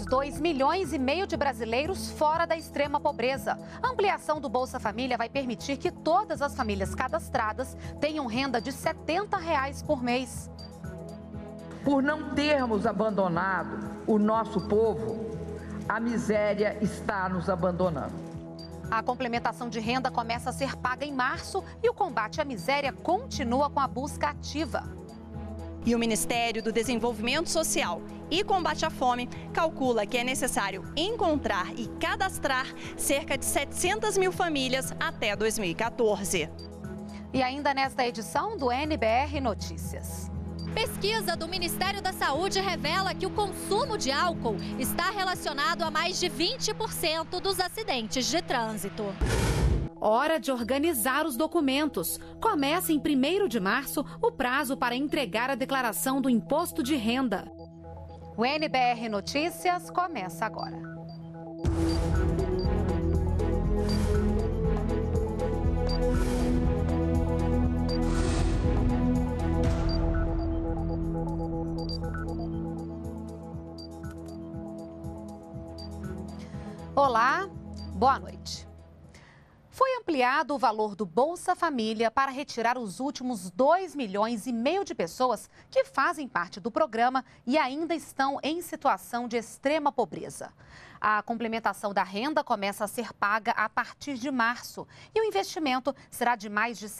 2,5 milhões de brasileiros fora da extrema pobreza. A ampliação do Bolsa Família vai permitir que todas as famílias cadastradas tenham renda de R$ 70 por mês. Por não termos abandonado o nosso povo, a miséria está nos abandonando. A complementação de renda começa a ser paga em março e o combate à miséria continua com a busca ativa. E o Ministério do Desenvolvimento Social e Combate à Fome calcula que é necessário encontrar e cadastrar cerca de 700 mil famílias até 2014. E ainda nesta edição do NBR Notícias. Pesquisa do Ministério da Saúde revela que o consumo de álcool está relacionado a mais de 20% dos acidentes de trânsito. Hora de organizar os documentos. Começa em 1º de março o prazo para entregar a declaração do imposto de renda. O NBR Notícias começa agora. Olá, boa noite. Foi ampliado o valor do Bolsa Família para retirar os últimos 2,5 milhões de pessoas que fazem parte do programa e ainda estão em situação de extrema pobreza. A complementação da renda começa a ser paga a partir de março e o investimento será de mais de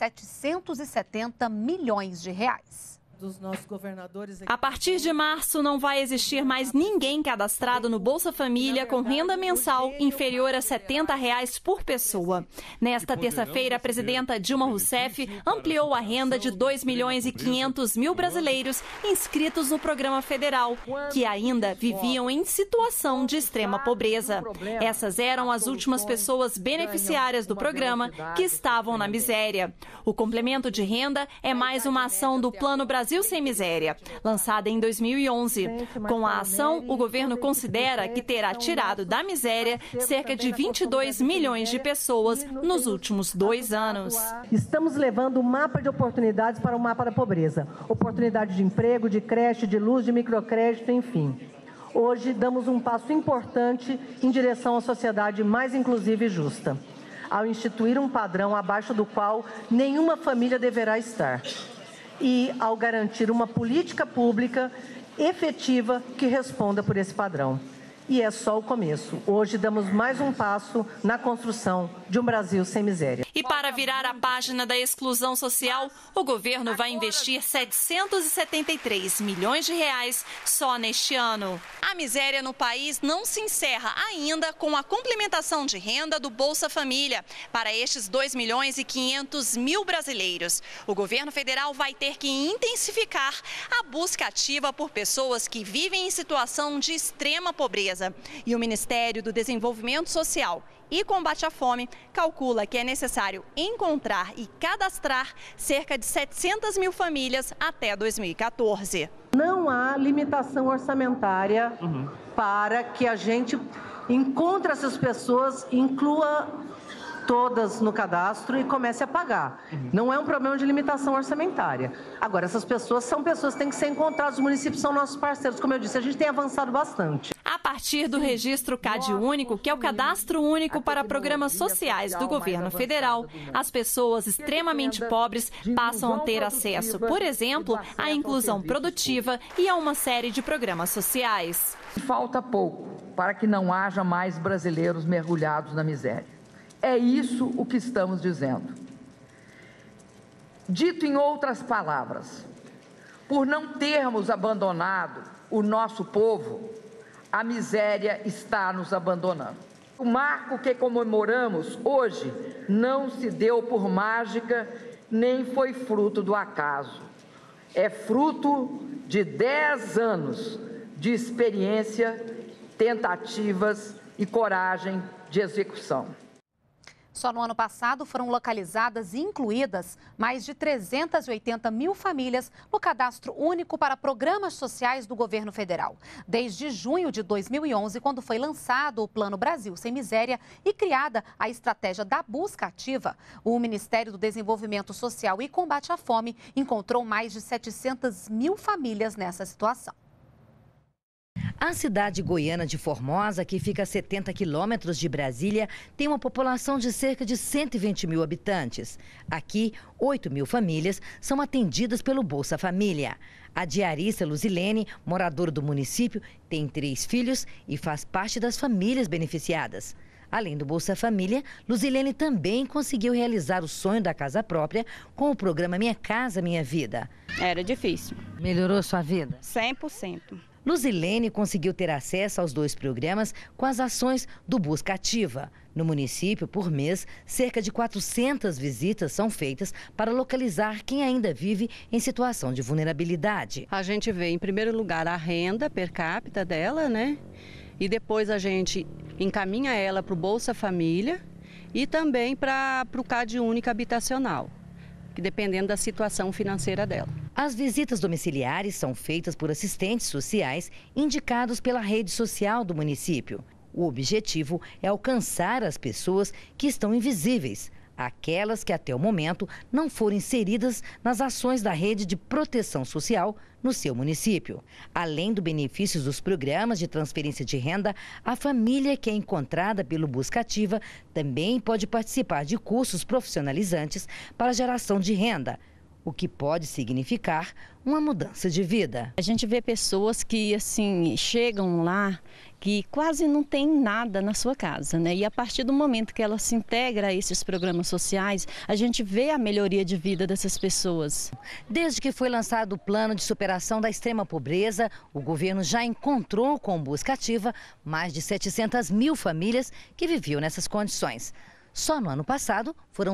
770 milhões de reais. Dos nossos governadores aqui. A partir de março, não vai existir mais ninguém cadastrado no Bolsa Família com renda mensal inferior a R$ 70 por pessoa. Nesta terça-feira, a presidenta Dilma Rousseff ampliou a renda de 2.500.000 brasileiros inscritos no programa federal, que ainda viviam em situação de extrema pobreza. Essas eram as últimas pessoas beneficiárias do programa que estavam na miséria. O complemento de renda é mais uma ação do Plano Brasil Sem Miséria, lançada em 2011. Com a ação, o governo considera que terá tirado da miséria cerca de 22 milhões de pessoas nos últimos 2 anos. Estamos levando o mapa de oportunidades para o mapa da pobreza. Oportunidade de emprego, de creche, de luz, de microcrédito, enfim. Hoje, damos um passo importante em direção à sociedade mais inclusiva e justa, ao instituir um padrão abaixo do qual nenhuma família deverá estar. E ao garantir uma política pública efetiva que responda por esse padrão. E é só o começo. Hoje damos mais um passo na construção de um Brasil sem miséria. E para virar a página da exclusão social, o governo vai investir 773 milhões de reais só neste ano. A miséria no país não se encerra ainda com a complementação de renda do Bolsa Família para estes 2.500.000 brasileiros. O governo federal vai ter que intensificar a busca ativa por pessoas que vivem em situação de extrema pobreza. E o Ministério do Desenvolvimento Social e Combate à Fome calcula que é necessário encontrar e cadastrar cerca de 700 mil famílias até 2014. Não há limitação orçamentária para que a gente encontre essas pessoas, inclua todas no cadastro e comece a pagar. Não é um problema de limitação orçamentária. Agora, essas pessoas são pessoas que têm que ser encontradas, os municípios são nossos parceiros. Como eu disse, a gente tem avançado bastante. A partir do registro CadÚnico, que é o cadastro único para programas sociais do governo federal, as pessoas extremamente pobres passam a ter acesso, por exemplo, à inclusão produtiva e a uma série de programas sociais. Falta pouco para que não haja mais brasileiros mergulhados na miséria. É isso o que estamos dizendo. Dito em outras palavras, por não termos abandonado o nosso povo, a miséria está nos abandonando. O marco que comemoramos hoje não se deu por mágica, nem foi fruto do acaso. É fruto de 10 anos de experiência, tentativas e coragem de execução. Só no ano passado foram localizadas e incluídas mais de 380 mil famílias no cadastro único para programas sociais do governo federal. Desde junho de 2011, quando foi lançado o Plano Brasil Sem Miséria e criada a estratégia da busca ativa, o Ministério do Desenvolvimento Social e Combate à Fome encontrou mais de 700 mil famílias nessa situação. A cidade goiana de Formosa, que fica a 70 quilômetros de Brasília, tem uma população de cerca de 120 mil habitantes. Aqui, 8 mil famílias são atendidas pelo Bolsa Família. A diarista Luzilene, moradora do município, tem 3 filhos e faz parte das famílias beneficiadas. Além do Bolsa Família, Luzilene também conseguiu realizar o sonho da casa própria com o programa Minha Casa Minha Vida. Era difícil. Melhorou sua vida? 100%. Luzilene conseguiu ter acesso aos 2 programas com as ações do Busca Ativa. No município, por mês, cerca de 400 visitas são feitas para localizar quem ainda vive em situação de vulnerabilidade. A gente vê, em primeiro lugar, a renda per capita dela, né? E depois a gente encaminha ela para o Bolsa Família e também para o CAD Única Habitacional, que dependendo da situação financeira dela. As visitas domiciliares são feitas por assistentes sociais indicados pela rede social do município. O objetivo é alcançar as pessoas que estão invisíveis, aquelas que até o momento não foram inseridas nas ações da rede de proteção social no seu município. Além do benefício dos programas de transferência de renda, a família que é encontrada pelo Busca Ativa também pode participar de cursos profissionalizantes para geração de renda, o que pode significar uma mudança de vida. A gente vê pessoas que assim chegam lá que quase não tem nada na sua casa, né? E a partir do momento que ela se integra a esses programas sociais, a gente vê a melhoria de vida dessas pessoas. Desde que foi lançado o plano de superação da extrema pobreza, o governo já encontrou com Busca Ativa mais de 700 mil famílias que viviam nessas condições. Só no ano passado, foram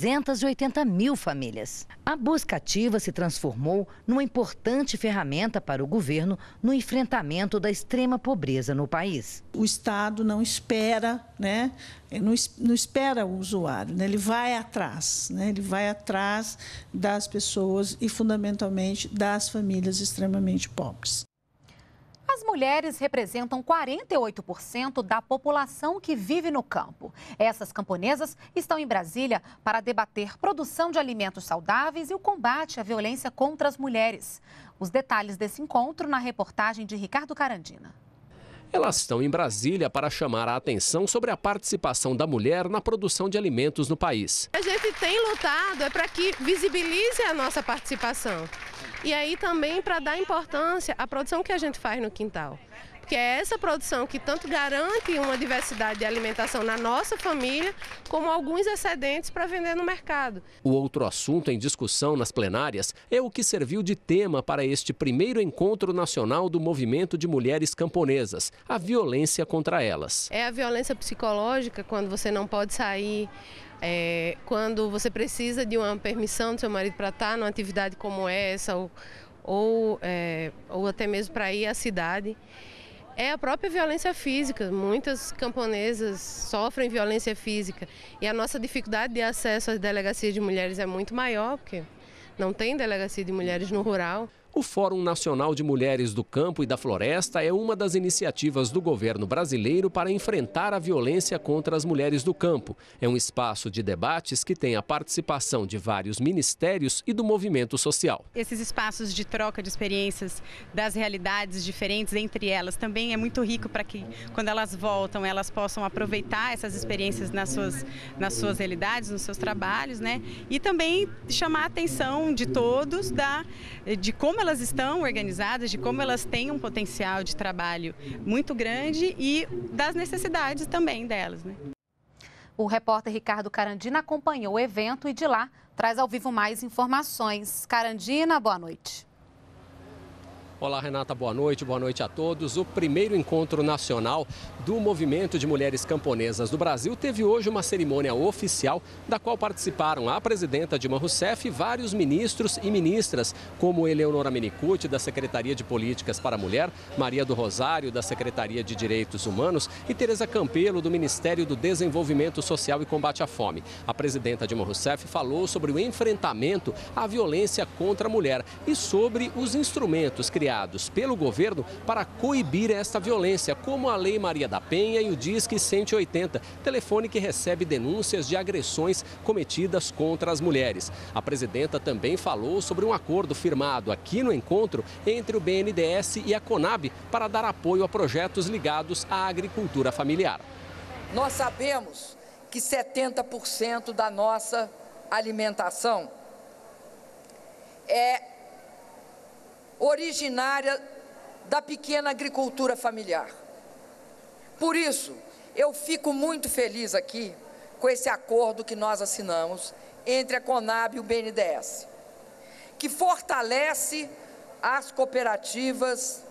380 mil famílias. A Busca Ativa se transformou numa importante ferramenta para o governo no enfrentamento da extrema pobreza no país. O Estado não espera, né? Não espera o usuário, né? Ele vai atrás, né? Ele vai atrás das pessoas e, fundamentalmente, das famílias extremamente pobres. As mulheres representam 48% da população que vive no campo. Essas camponesas estão em Brasília para debater produção de alimentos saudáveis e o combate à violência contra as mulheres. Os detalhes desse encontro na reportagem de Ricardo Carandina. Elas estão em Brasília para chamar a atenção sobre a participação da mulher na produção de alimentos no país. A gente tem lutado para que visibilize a nossa participação. E aí também para dar importância à produção que a gente faz no quintal. Porque é essa produção que tanto garante uma diversidade de alimentação na nossa família, como alguns excedentes para vender no mercado. O outro assunto em discussão nas plenárias é o que serviu de tema para este primeiro encontro nacional do movimento de mulheres camponesas, a violência contra elas. É a violência psicológica, quando você não pode sair, quando você precisa de uma permissão do seu marido para estar numa atividade como essa, ou até mesmo para ir à cidade. É a própria violência física. Muitas camponesas sofrem violência física e a nossa dificuldade de acesso às delegacias de mulheres é muito maior, porque não tem delegacia de mulheres no rural. O Fórum Nacional de Mulheres do Campo e da Floresta é uma das iniciativas do governo brasileiro para enfrentar a violência contra as mulheres do campo. É um espaço de debates que tem a participação de vários ministérios e do movimento social. Esses espaços de troca de experiências das realidades diferentes entre elas também é muito rico para que, quando elas voltam, elas possam aproveitar essas experiências nas suas realidades, nos seus trabalhos, né? E também chamar a atenção de todos de como elas estão organizadas, de como elas têm um potencial de trabalho muito grande e das necessidades também delas, né? O repórter Ricardo Carandina acompanhou o evento e de lá traz ao vivo mais informações. Carandina, boa noite. Olá, Renata, boa noite a todos. O primeiro encontro nacional do Movimento de Mulheres Camponesas do Brasil teve hoje uma cerimônia oficial da qual participaram a presidenta Dilma Rousseff e vários ministros e ministras, como Eleonora Menicucci, da Secretaria de Políticas para a Mulher, Maria do Rosário, da Secretaria de Direitos Humanos e Tereza Campelo, do Ministério do Desenvolvimento Social e Combate à Fome. A presidenta Dilma Rousseff falou sobre o enfrentamento à violência contra a mulher e sobre os instrumentos criados criados pelo governo para coibir esta violência, como a Lei Maria da Penha e o Disque 180, telefone que recebe denúncias de agressões cometidas contra as mulheres. A presidenta também falou sobre um acordo firmado aqui no encontro entre o BNDES e a Conab para dar apoio a projetos ligados à agricultura familiar. Nós sabemos que 70% da nossa alimentação é originária da pequena agricultura familiar. Por isso, eu fico muito feliz aqui com esse acordo que nós assinamos entre a Conab e o BNDES, que fortalece as cooperativas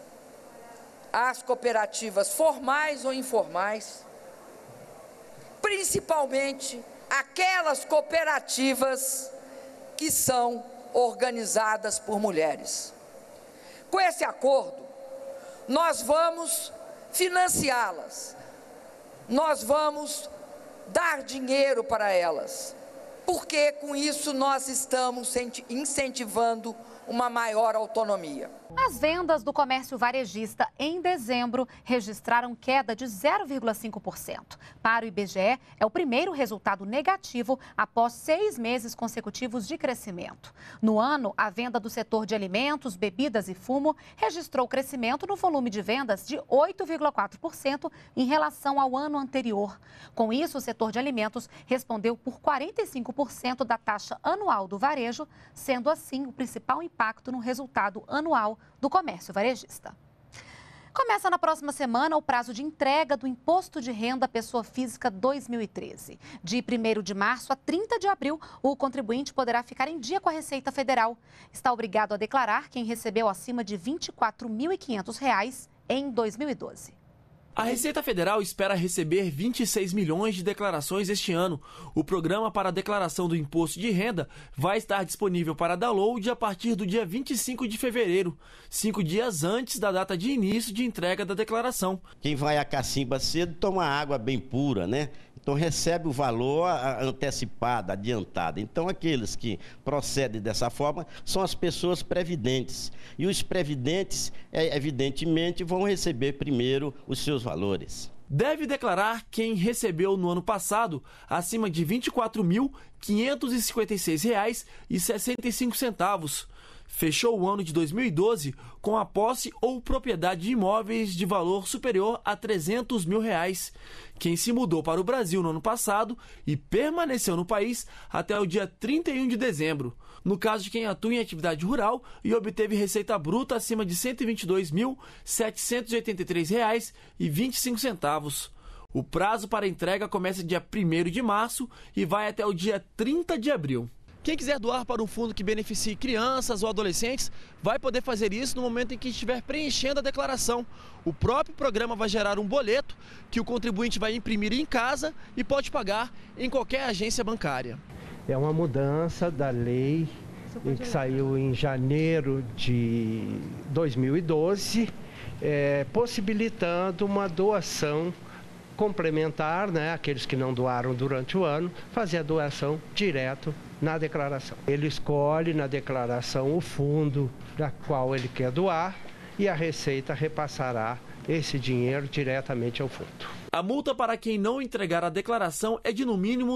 formais ou informais, principalmente aquelas cooperativas que são organizadas por mulheres. Com esse acordo, nós vamos financiá-las, nós vamos dar dinheiro para elas, porque com isso nós estamos incentivando uma maior autonomia. As vendas do comércio varejista em dezembro registraram queda de 0,5%. Para o IBGE, é o primeiro resultado negativo após 6 meses consecutivos de crescimento. No ano, a venda do setor de alimentos, bebidas e fumo registrou crescimento no volume de vendas de 8,4% em relação ao ano anterior. Com isso, o setor de alimentos respondeu por 45% da taxa anual do varejo, sendo assim o principal impacto no resultado anual do comércio varejista. Começa na próxima semana o prazo de entrega do Imposto de Renda à Pessoa Física 2013. De 1º de março a 30 de abril, o contribuinte poderá ficar em dia com a Receita Federal. Está obrigado a declarar quem recebeu acima de R$ 24.500 em 2012. A Receita Federal espera receber 26 milhões de declarações este ano. O programa para a declaração do imposto de renda vai estar disponível para download a partir do dia 25 de fevereiro, 5 dias antes da data de início de entrega da declaração. Quem vai à cacimba cedo toma água bem pura, né? Então recebe o valor antecipado, adiantado. Então aqueles que procedem dessa forma são as pessoas previdentes. E os previdentes, evidentemente, vão receber primeiro os seus valores. Deve declarar quem recebeu no ano passado acima de R$ 24.556,65. Fechou o ano de 2012 com a posse ou propriedade de imóveis de valor superior a R$ 300 mil. Quem se mudou para o Brasil no ano passado e permaneceu no país até o dia 31 de dezembro. No caso de quem atua em atividade rural e obteve receita bruta acima de R$ 122.783,25. O prazo para entrega começa dia 1º de março e vai até o dia 30 de abril. Quem quiser doar para um fundo que beneficie crianças ou adolescentes vai poder fazer isso no momento em que estiver preenchendo a declaração. O próprio programa vai gerar um boleto que o contribuinte vai imprimir em casa e pode pagar em qualquer agência bancária. É uma mudança da lei que saiu em janeiro de 2012, possibilitando uma doação complementar, né? Aqueles que não doaram durante o ano, fazer a doação direto na declaração. Ele escolhe na declaração o fundo da qual ele quer doar e a Receita repassará esse dinheiro diretamente ao fundo. A multa para quem não entregar a declaração é de no mínimo R$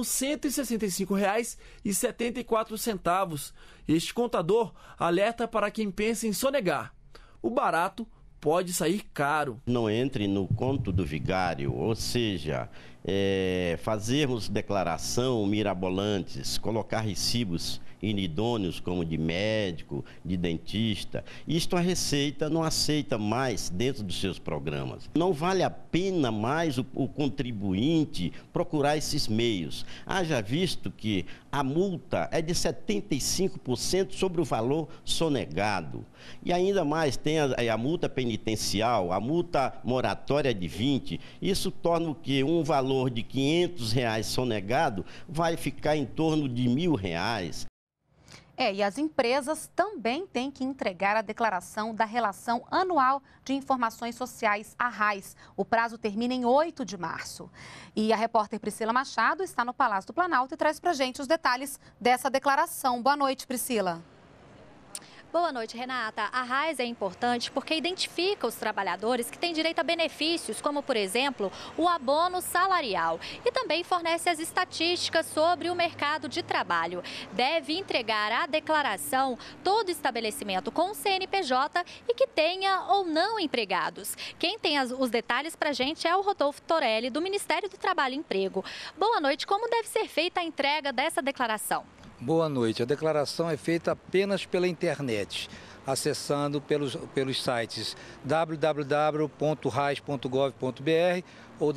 165,74. Este contador alerta para quem pensa em sonegar. O barato pode sair caro. Não entre no conto do vigário, ou seja, fazermos declaração mirabolantes, colocar recibos inidôneos como de médico, de dentista. Isto a Receita não aceita mais dentro dos seus programas. Não vale a pena mais o contribuinte procurar esses meios. Haja visto que a multa é de 75% sobre o valor sonegado. E ainda mais tem a multa penitencial, a multa moratória de 20%. Isso torna o quê? Um valor de R$ 500 sonegado vai ficar em torno de R$ 1.000. E as empresas também têm que entregar a declaração da Relação Anual de Informações Sociais, a RAIS. O prazo termina em 8 de março. E a repórter Priscila Machado está no Palácio do Planalto e traz para a gente os detalhes dessa declaração. Boa noite, Priscila. Boa noite, Renata. A RAIS é importante porque identifica os trabalhadores que têm direito a benefícios, como, por exemplo, o abono salarial. E também fornece as estatísticas sobre o mercado de trabalho. Deve entregar a declaração todo estabelecimento com CNPJ e que tenha ou não empregados. Quem tem os detalhes para a gente é o Rodolfo Torelli, do Ministério do Trabalho e Emprego. Boa noite. Como deve ser feita a entrega dessa declaração? Boa noite. A declaração é feita apenas pela internet, acessando pelos sites www.rais.gov.br ou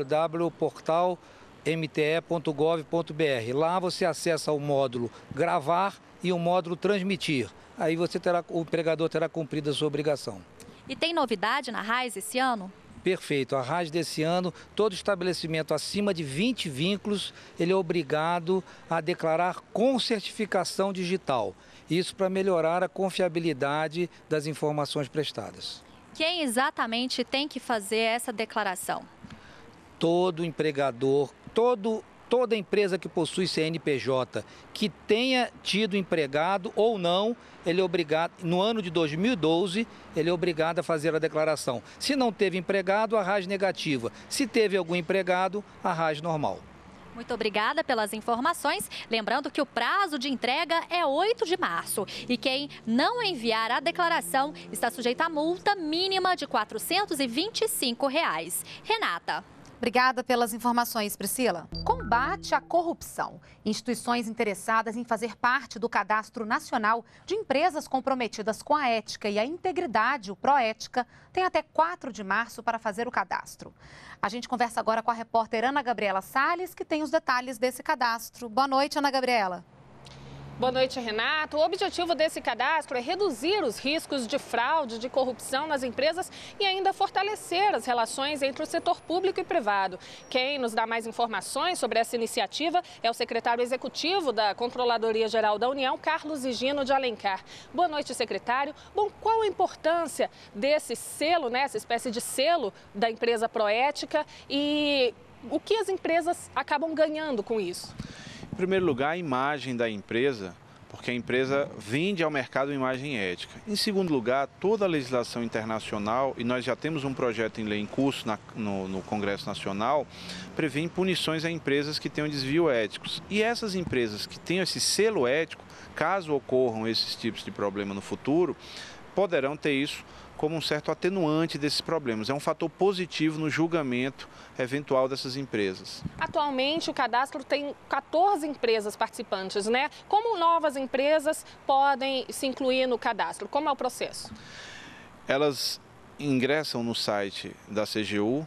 www.portalmte.gov.br. Lá você acessa o módulo gravar e o módulo transmitir. Aí o empregador terá cumprido a sua obrigação. E tem novidade na RAIS esse ano? Perfeito. A RAIS desse ano, todo estabelecimento acima de 20 vínculos, ele é obrigado a declarar com certificação digital. Isso para melhorar a confiabilidade das informações prestadas. Quem exatamente tem que fazer essa declaração? Todo empregador, toda empresa que possui CNPJ que tenha tido empregado ou não, ele é obrigado, no ano de 2012, ele é obrigado a fazer a declaração. Se não teve empregado, a RAIS negativa. Se teve algum empregado, a RAIS normal. Muito obrigada pelas informações. Lembrando que o prazo de entrega é 8 de março. E quem não enviar a declaração está sujeito a multa mínima de R$ 425. Renata. Obrigada pelas informações, Priscila. Combate à corrupção. Instituições interessadas em fazer parte do Cadastro Nacional de Empresas Comprometidas com a Ética e a Integridade, o Proética, têm até 4 de março para fazer o cadastro. A gente conversa agora com a repórter Ana Gabriela Salles, que tem os detalhes desse cadastro. Boa noite, Ana Gabriela. Boa noite, Renato. O objetivo desse cadastro é reduzir os riscos de fraude, de corrupção nas empresas e ainda fortalecer as relações entre o setor público e privado. Quem nos dá mais informações sobre essa iniciativa é o secretário executivo da Controladoria Geral da União, Carlos Higino de Alencar. Boa noite, secretário. Bom, qual a importância desse selo, né, essa espécie de selo da empresa Proética e o que as empresas acabam ganhando com isso? Em primeiro lugar, a imagem da empresa, porque a empresa vende ao mercado uma imagem ética. Em segundo lugar, toda a legislação internacional, e nós já temos um projeto em lei em curso no Congresso Nacional, prevê punições a empresas que tenham desvio éticos. E essas empresas que tenham esse selo ético, caso ocorram esses tipos de problema no futuro, poderão ter isso como um certo atenuante desses problemas. É um fator positivo no julgamento eventual dessas empresas. Atualmente, o cadastro tem 14 empresas participantes, né? Como novas empresas podem se incluir no cadastro? Como é o processo? Elas ingressam no site da CGU,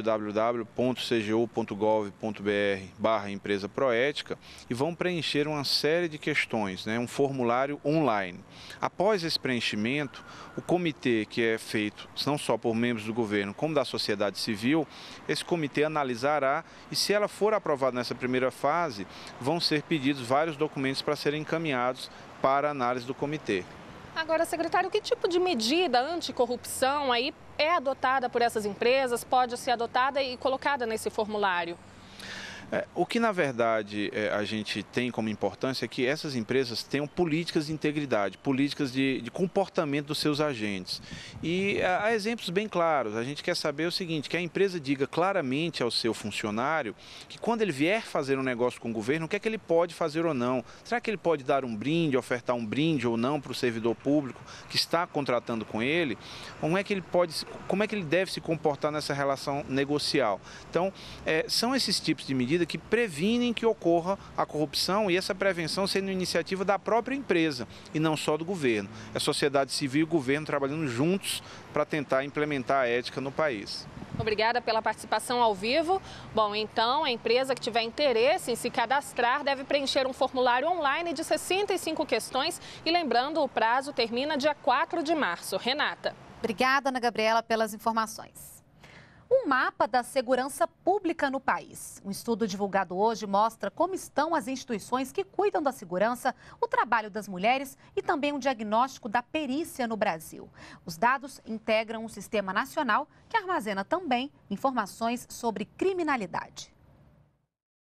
www.cgu.gov.br/empresa proética e vão preencher uma série de questões, né? Um formulário online. Após esse preenchimento, o comitê, que é feito não só por membros do governo, como da sociedade civil, esse comitê analisará e, se ela for aprovada nessa primeira fase, vão ser pedidos vários documentos para serem encaminhados para a análise do comitê. Agora, secretário, que tipo de medida anticorrupção aí é adotada por essas empresas, pode ser adotada e colocada nesse formulário? O que, na verdade, a gente tem como importância é que essas empresas tenham políticas de integridade, políticas de comportamento dos seus agentes. E há exemplos bem claros. A gente quer saber o seguinte, que a empresa diga claramente ao seu funcionário que quando ele vier fazer um negócio com o governo, o que é que ele pode fazer ou não. Será que ele pode dar um brinde, ofertar um brinde ou não para o servidor público que está contratando com ele? Como é que ele deve se comportar nessa relação negocial? Então, são esses tipos de medidas que previnem que ocorra a corrupção e essa prevenção sendo iniciativa da própria empresa e não só do governo. É a sociedade civil e o governo trabalhando juntos para tentar implementar a ética no país. Obrigada pela participação ao vivo. Bom, então, a empresa que tiver interesse em se cadastrar deve preencher um formulário online de 65 questões e lembrando, o prazo termina dia 4 de março. Renata. Obrigada, Ana Gabriela, pelas informações. Um mapa da segurança pública no país. Um estudo divulgado hoje mostra como estão as instituições que cuidam da segurança, o trabalho das mulheres e também um diagnóstico da perícia no Brasil. Os dados integram um sistema nacional que armazena também informações sobre criminalidade.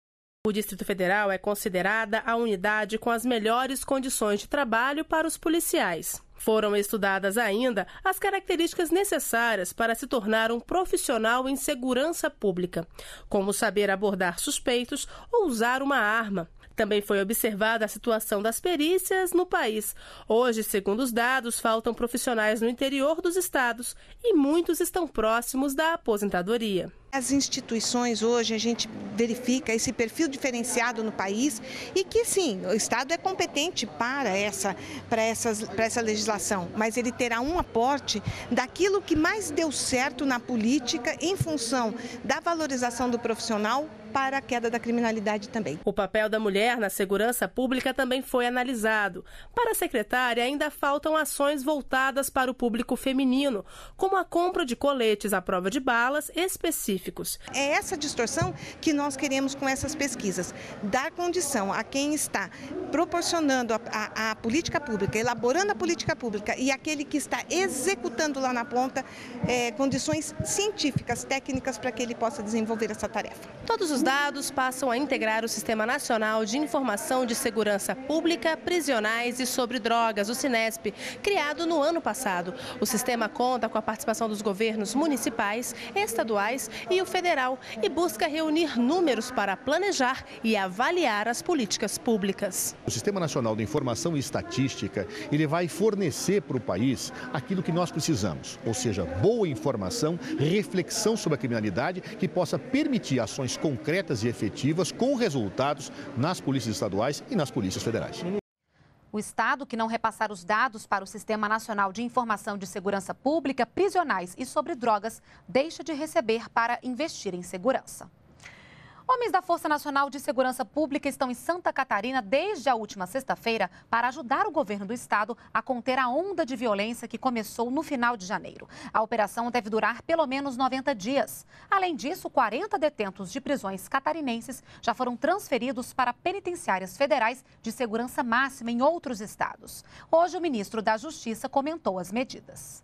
O Distrito Federal é considerada a unidade com as melhores condições de trabalho para os policiais. Foram estudadas ainda as características necessárias para se tornar um profissional em segurança pública, como saber abordar suspeitos ou usar uma arma. Também foi observada a situação das perícias no país. Hoje, segundo os dados, faltam profissionais no interior dos estados e muitos estão próximos da aposentadoria. As instituições hoje, a gente verifica esse perfil diferenciado no país e que sim, o Estado é competente para essa legislação, mas ele terá um aporte daquilo que mais deu certo na política em função da valorização do profissional para a queda da criminalidade também. O papel da mulher na segurança pública também foi analisado. Para a secretária, ainda faltam ações voltadas para o público feminino, como a compra de coletes à prova de balas específicos. É essa distorção que nós queremos com essas pesquisas, dar condição a quem está proporcionando a política pública, elaborando a política pública e aquele que está executando lá na ponta, condições científicas, técnicas para que ele possa desenvolver essa tarefa. Todos os dados passam a integrar o Sistema Nacional de Informação de Segurança Pública, Prisionais e sobre Drogas, o SINESP, criado no ano passado. O sistema conta com a participação dos governos municipais, estaduais e o federal e busca reunir números para planejar e avaliar as políticas públicas. O Sistema Nacional de Informação e Estatística, ele vai fornecer para o país aquilo que nós precisamos, ou seja, boa informação, reflexão sobre a criminalidade que possa permitir ações concretas e efetivas com resultados nas polícias estaduais e nas polícias federais. O estado que não repassar os dados para o Sistema Nacional de Informação de Segurança Pública, Prisionais e sobre Drogas, deixa de receber para investir em segurança. Homens da Força Nacional de Segurança Pública estão em Santa Catarina desde a última sexta-feira para ajudar o governo do estado a conter a onda de violência que começou no final de janeiro. A operação deve durar pelo menos 90 dias. Além disso, 40 detentos de prisões catarinenses já foram transferidos para penitenciárias federais de segurança máxima em outros estados. Hoje, o ministro da Justiça comentou as medidas.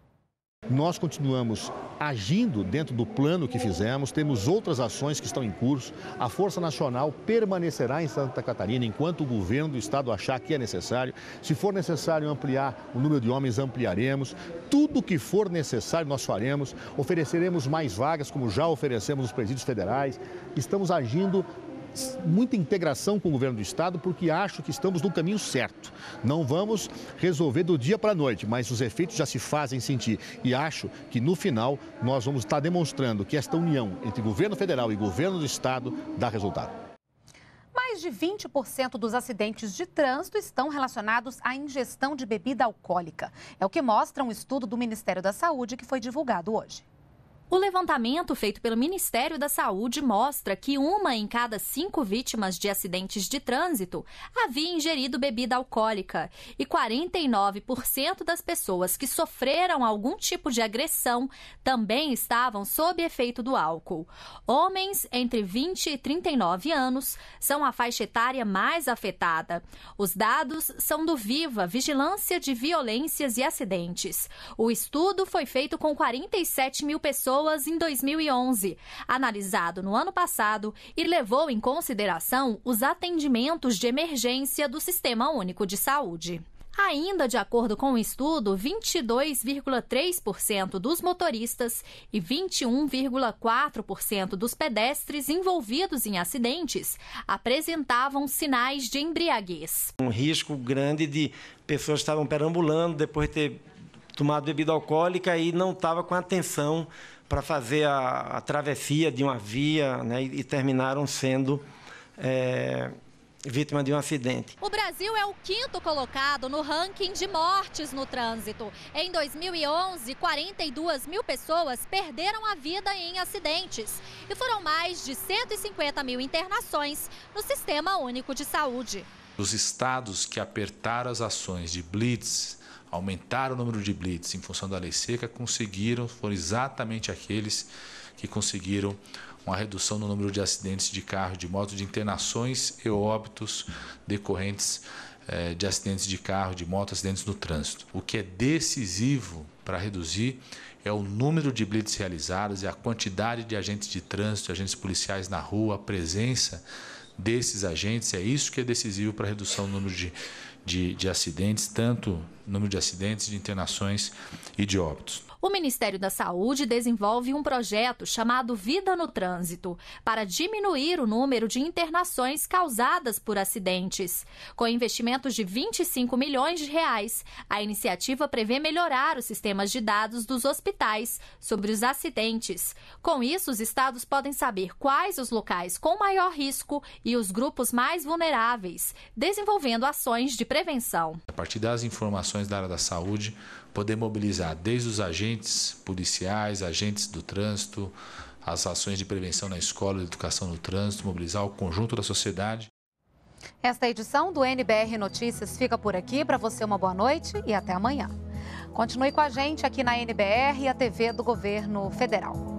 Nós continuamos agindo dentro do plano que fizemos, temos outras ações que estão em curso. A Força Nacional permanecerá em Santa Catarina enquanto o governo do estado achar que é necessário. Se for necessário ampliar o número de homens, ampliaremos. Tudo que for necessário nós faremos. Ofereceremos mais vagas, como já oferecemos nos presídios federais. Estamos agindo muita integração com o governo do estado, porque acho que estamos no caminho certo. Não vamos resolver do dia para a noite, mas os efeitos já se fazem sentir. E acho que no final nós vamos estar demonstrando que esta união entre governo federal e governo do estado dá resultado. Mais de 20% dos acidentes de trânsito estão relacionados à ingestão de bebida alcoólica. É o que mostra um estudo do Ministério da Saúde que foi divulgado hoje. O levantamento feito pelo Ministério da Saúde mostra que 1 em cada 5 vítimas de acidentes de trânsito havia ingerido bebida alcoólica e 49% das pessoas que sofreram algum tipo de agressão também estavam sob efeito do álcool. Homens entre 20 e 39 anos são a faixa etária mais afetada. Os dados são do Viva, Vigilância de Violências e Acidentes. O estudo foi feito com 47 mil pessoas em 2011, analisado no ano passado e levou em consideração os atendimentos de emergência do Sistema Único de Saúde. Ainda de acordo com o estudo, 22,3% dos motoristas e 21,4% dos pedestres envolvidos em acidentes apresentavam sinais de embriaguez. Um risco grande de pessoas que estavam perambulando depois de ter tomado bebida alcoólica e não estava com atenção para fazer a travessia de uma via, né, e terminaram sendo vítima de um acidente. O Brasil é o 5º colocado no ranking de mortes no trânsito. Em 2011, 42 mil pessoas perderam a vida em acidentes e foram mais de 150 mil internações no Sistema Único de Saúde. Os estados que apertaram as ações de blitz, aumentaram o número de blitz em função da lei seca, foram exatamente aqueles que conseguiram uma redução no número de acidentes de carro, de moto, de internações e óbitos decorrentes de acidentes de carro, de moto, acidentes no trânsito. O que é decisivo para reduzir é o número de blitz realizados e a quantidade de agentes de trânsito, agentes policiais na rua, a presença desses agentes. É isso que é decisivo para a redução do número de acidentes, tanto número de acidentes, de internações e de óbitos. O Ministério da Saúde desenvolve um projeto chamado Vida no Trânsito para diminuir o número de internações causadas por acidentes. Com investimentos de 25 milhões de reais, a iniciativa prevê melhorar os sistemas de dados dos hospitais sobre os acidentes. Com isso, os estados podem saber quais os locais com maior risco e os grupos mais vulneráveis, desenvolvendo ações de prevenção. A partir das informações da área da saúde, poder mobilizar desde os agentes policiais, agentes do trânsito, as ações de prevenção na escola, de educação no trânsito, mobilizar o conjunto da sociedade. Esta edição do NBR Notícias fica por aqui. Para você, uma boa noite e até amanhã. Continue com a gente aqui na NBR e a TV do Governo Federal.